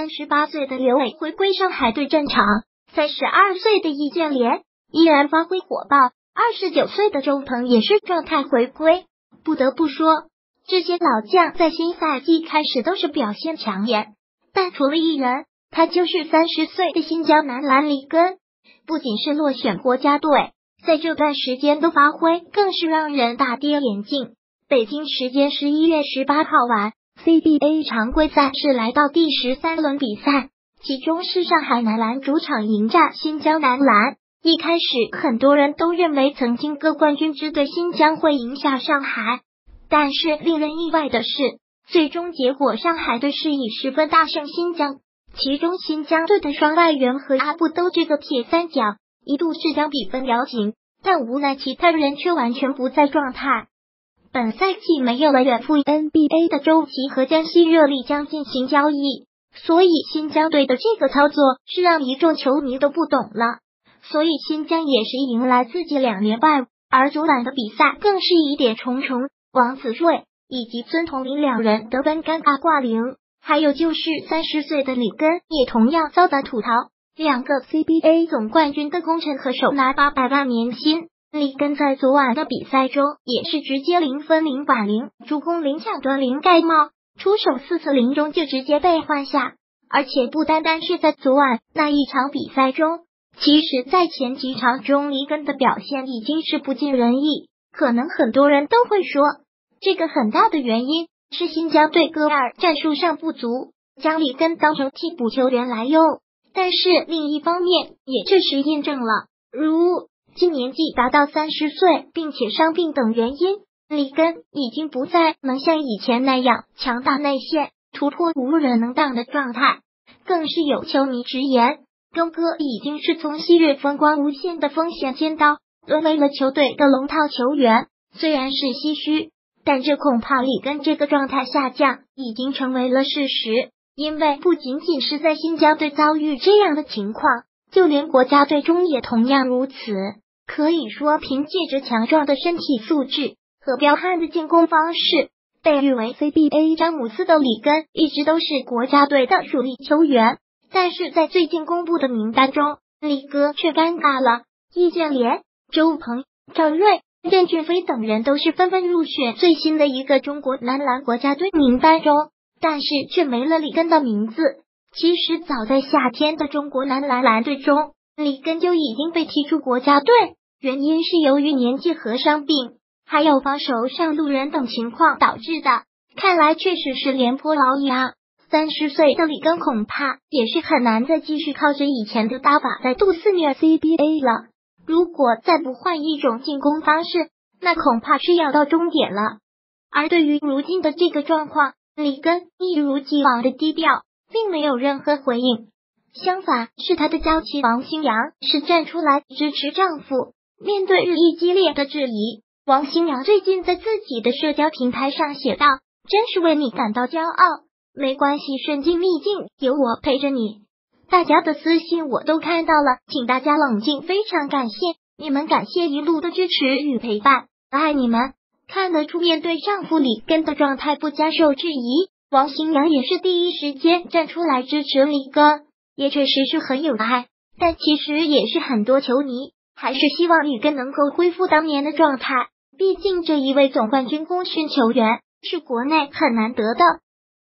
38岁的刘伟回归上海队战场，32岁的易建联依然发挥火爆，29岁的周鹏也是状态回归。不得不说，这些老将在新赛季开始都是表现抢眼，但除了一人，他就是30岁的新疆男篮里根。不仅是落选国家队，在这段时间的发挥更是让人大跌眼镜。北京时间11月18号晚 ，CBA 常规赛是来到第13轮比赛，其中是上海男篮主场迎战新疆男篮。一开始，很多人都认为曾经各冠军之队新疆会赢下上海，但是令人意外的是，最终结果上海队是以10分大胜新疆。其中新疆队的双外援和阿布都这个铁三角一度是将比分咬紧，但无奈其他人却完全不在状态。本赛季没有了远赴 NBA 的周琦和江西热力将进行交易，所以新疆队的这个操作是让一众球迷都不懂了。所以新疆也是迎来自己2连败，而昨晚的比赛更是疑点重重，王子睿以及孙彤林2人得分尴尬挂零。还有就是30岁的里根也同样遭到吐槽，2个 CBA 总冠军的功臣和手拿800万年薪。里根在昨晚的比赛中也是直接0分0板0助攻0抢断0盖帽，出手4次0中就直接被换下。而且不单单是在昨晚那一场比赛中，其实在前几场中里根的表现已经是不尽人意。可能很多人都会说，这个很大的原因是新疆队戈尔战术上不足，将里根当成替补球员来用。但是另一方面也确实验证了，如今年纪达到30岁并且伤病等原因，里根已经不再能像以前那样强大内线突破无人能挡的状态。更是有球迷直言，东哥已经是从昔日风光无限的锋线尖刀沦为了球队的龙套球员。虽然是唏嘘，但这恐怕里根这个状态下降已经成为了事实，因为不仅仅是在新疆队遭遇这样的情况，就连国家队中也同样如此。可以说凭借着强壮的身体素质和彪悍的进攻方式，被誉为 CBA 詹姆斯的里根一直都是国家队的主力球员。但是在最近公布的名单中，里哥却尴尬了，易建联、周鹏、赵睿、任骏飞等人都是纷纷入选最新的一个中国男篮国家队名单中，但是却没了里根的名字。其实早在夏天的中国男篮篮队中，里根就已经被踢出国家队，原因是由于年纪和伤病，还有防守上路人等情况导致的。看来确实是廉颇老矣啊，30岁的里根恐怕也是很难再继续靠着以前的打法再度肆虐 CBA 了。如果再不换一种进攻方式，那恐怕是要到终点了。而对于如今的这个状况，里根一如既往的低调，并没有任何回应。相反，是他的娇妻王新阳是站出来支持丈夫。面对日益激烈的质疑，王新阳最近在自己的社交平台上写道：“真是为你感到骄傲，没关系，顺境逆境有我陪着你。大家的私信我都看到了，请大家冷静，非常感谢你们，感谢一路的支持与陪伴，爱你们。”看得出面对丈夫里根的状态不加受质疑，王新阳也是第一时间站出来支持里根，也确实是很有爱。但其实也是很多球迷还是希望里根能够恢复当年的状态，毕竟这一位总冠军功勋球员是国内很难得的。